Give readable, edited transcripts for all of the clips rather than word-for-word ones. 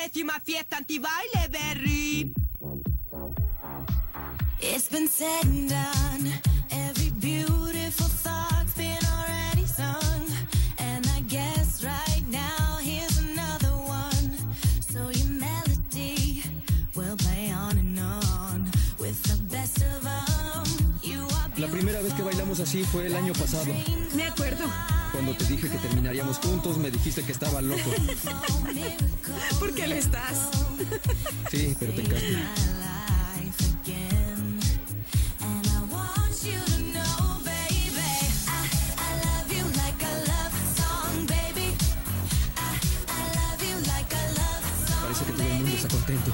décima fiesta anti-baile, Berry. It's been said and done. Every beautiful thought's been already sung. And I guess right now here's another one. So your melody will play on and on with the best of them. You are La primera vez que bailamos así fue el año pasado. Me acuerdo. Cuando te dije que terminaríamos juntos, me dijiste que estaba loco. ¿Por qué lo estás? Sí, pero te encanta. Parece que todo el mundo está contento.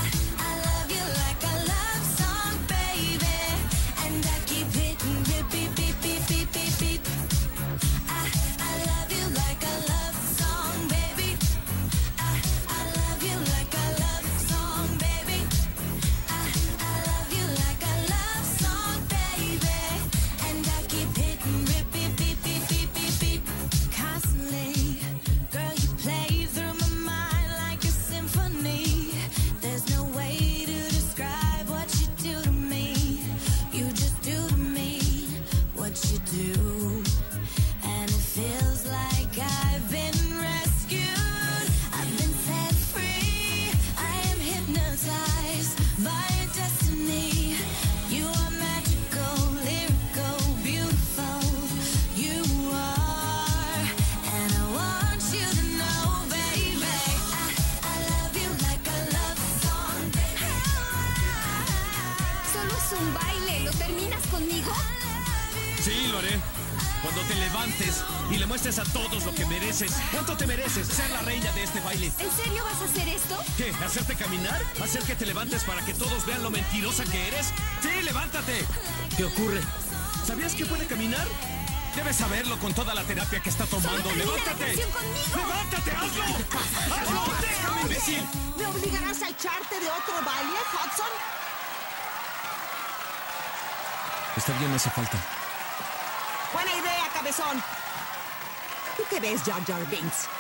Un baile, ¿lo terminas conmigo? Sí, lo haré. Cuando te levantes y le muestres a todos lo que mereces. ¿Cuánto te mereces? Ser la reina de este baile. ¿En serio vas a hacer esto? ¿Qué? ¿Hacerte caminar? ¿Hacer que te levantes para que todos vean lo mentirosa que eres? ¡Sí, levántate! ¿Qué ocurre? ¿Sabías que puede caminar? Debes saberlo con toda la terapia que está tomando. ¡Levántate! ¡Levántate! ¡Hazlo! ¡Hazlo! ¡Déjame, imbécil! ¿Me obligarás a echarte de otro baile, Hudson? Está bien, no hace falta. Buena idea, cabezón. ¿Tú qué ves, Jar Jar Binks?